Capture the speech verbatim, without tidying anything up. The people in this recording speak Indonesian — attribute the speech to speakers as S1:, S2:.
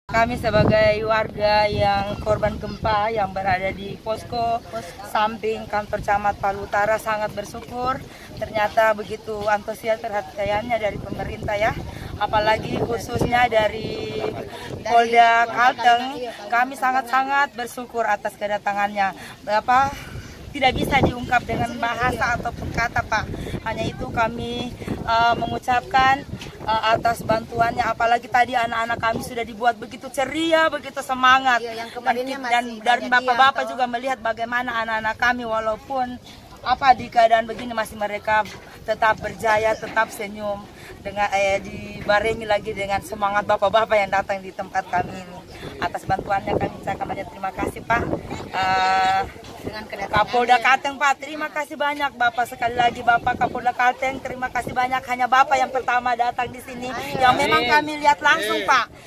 S1: Kami sebagai warga yang korban gempa yang berada di posko samping kantor Camat Palu Utara sangat bersyukur. Ternyata begitu antusias perhatiannya dari pemerintah ya. Apalagi khususnya dari Polda Kalteng, kami sangat-sangat bersyukur atas kedatangannya. Apa tidak bisa diungkap dengan bahasa ataupun kata, Pak. Hanya itu kami uh, mengucapkan uh, atas bantuannya. Apalagi tadi anak-anak kami sudah dibuat begitu ceria, begitu semangat.
S2: Iya, yang
S1: dan dan, dan bapak-bapak juga melihat bagaimana anak-anak kami walaupun apa di keadaan begini masih mereka tetap berjaya, tetap senyum dengan eh, dibarengi lagi dengan semangat bapak-bapak yang datang di tempat kami ini. Atas bantuannya kami ucapkan banyak terima kasih, Pak. Uh, dengan Kapolda Kalteng, Pak, terima kasih banyak Bapak, sekali lagi Bapak Kapolda Kalteng, terima kasih banyak. Hanya Bapak yang pertama datang di sini, yang memang kami lihat langsung, Pak.